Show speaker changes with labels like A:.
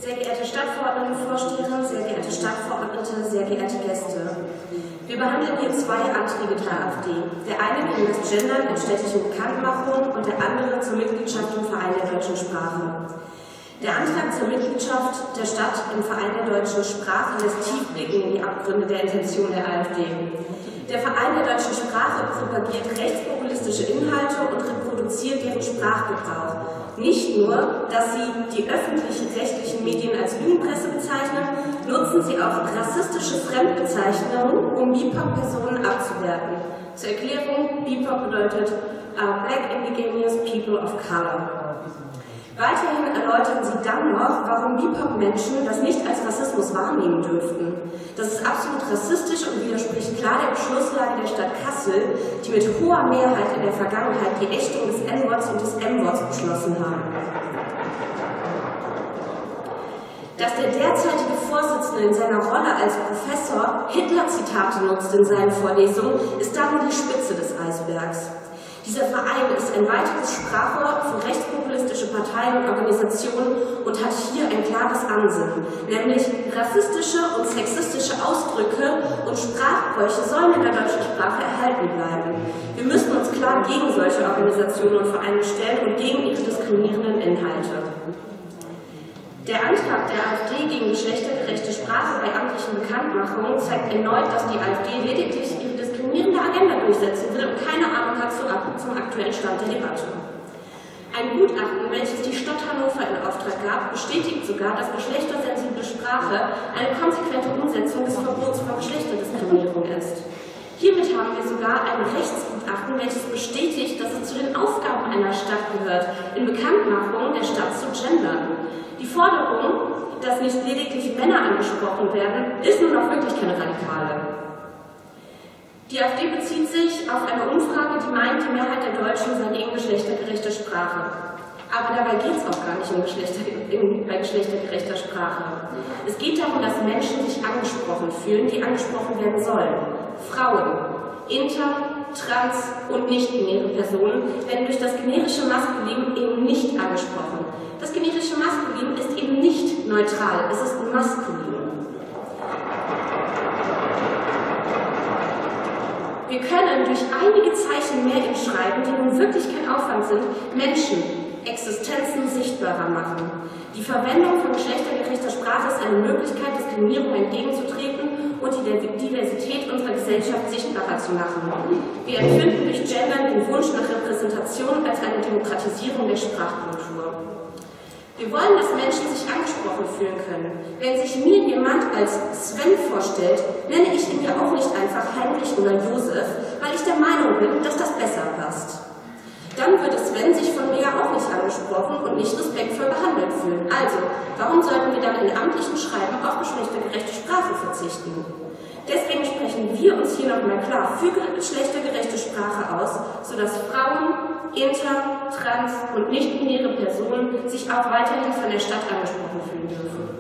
A: Sehr geehrte Stadtverordnetenvorsteherin, sehr geehrte Stadtverordnete, sehr geehrte Gäste. Wir behandeln hier zwei Anträge der AfD. Der eine gegen das Gendern in städtischen Bekanntmachungen und der andere zur Mitgliedschaft im Verein der deutschen Sprache. Der Antrag zur Mitgliedschaft der Stadt im Verein der deutschen Sprache lässt tief blicken in die Abgründe der Intention der AfD. Der Verein der deutschen Sprache propagiert rechtspopulistische Inhalte und reproduziert deren Sprachgebrauch. Nicht nur, dass sie die öffentlich-rechtlichen Medien als Lügenpresse bezeichnen, nutzen sie auch rassistische Fremdbezeichnungen, um BIPOC-Personen abzuwerten. Zur Erklärung, BIPOC bedeutet Black Indigenous People of Color. Weiterhin erläutern sie dann noch, warum BIPOC-Menschen das nicht als Rassismus wahrnehmen dürften. Das ist absolut rassistisch und widerspricht klar der Beschlusslage der Stadt Kassel, die mit hoher Mehrheit in der Vergangenheit die Ächtung des N-Worts und des M-Worts beschlossen haben. Dass der derzeitige Vorsitzende in seiner Rolle als Professor Hitler-Zitate nutzt in seinen Vorlesungen, ist dann nur die Spitze des Eisbergs. Dieser Verein ist ein weiteres Sprachrohr für rechtspopulistische Parteien und Organisationen und hat hier ein klares Ansinnen, nämlich rassistische und sexistische Ausdrücke und Sprachbräuche sollen in der deutschen Sprache erhalten bleiben. Wir müssen uns klar gegen solche Organisationen und Vereine stellen und gegen ihre diskriminierenden Inhalte. Der Antrag der AfD gegen geschlechtergerechte Sprache bei amtlichen Bekanntmachungen zeigt erneut, dass die AfD lediglich ihre diskriminierende Agenda durchsetzen will und keine Ahnung hat zum aktuellen Stand der Debatte. Ein Gutachten, welches die Stadt Hannover in Auftrag gab, bestätigt sogar, dass geschlechtersensible Sprache eine konsequente Umsetzung des Verbots von Geschlechterdiskriminierung ist. Hiermit haben wir sogar ein Rechtsgutachten, welches bestätigt, dass es zu den Aufgaben einer Stadt gehört, in Bekanntmachungen der Stadt zu gendern. Die Forderung, dass nicht lediglich Männer angesprochen werden, ist nun auch wirklich keine radikale. Die AfD bezieht sich auf eine Umfrage, die meint, die Mehrheit der Deutschen sei gegen geschlechtergerechte Sprache. Aber dabei geht es auch gar nicht bei geschlechtergerechter Sprache. Es geht darum, dass Menschen sich angesprochen fühlen, die angesprochen werden sollen. Frauen, inter-, trans- und nicht-binäre Personen werden durch das generische Maskulin eben nicht angesprochen. Das generische Maskulin ist eben nicht neutral, es ist maskulin. Wir können durch einige Zeichen mehr im Schreiben, die nun wirklich kein Aufwand sind, Menschen, Existenzen sichtbarer machen. Die Verwendung von geschlechtergerechter Sprache ist eine Möglichkeit, Diskriminierung entgegenzutreten und die Diversität unserer Gesellschaft sichtbarer zu machen. Wir empfinden durch Gendern den Wunsch nach Repräsentation als eine Demokratisierung der Sprachkultur. Wir wollen, dass Menschen sich angesprochen fühlen können. Wenn sich mir jemand als Sven vorstellt, nenne ich ihn ja auch nicht einfach Heinrich oder Josef, weil ich der Meinung bin, dass das besser passt. Dann würde Sven sich von mir auch nicht angesprochen und nicht respektvoll behandelt fühlen. Also, warum sollten wir dann in amtlichen Schreiben auf geschlechtergerechte Sprache verzichten? Deswegen sprechen wir uns hier nochmal klar für geschlechtergerechte Sprache aus, sodass Frauen, inter-, trans- und nicht-binäre Personen sich auch weiterhin von der Stadt angesprochen fühlen dürfen.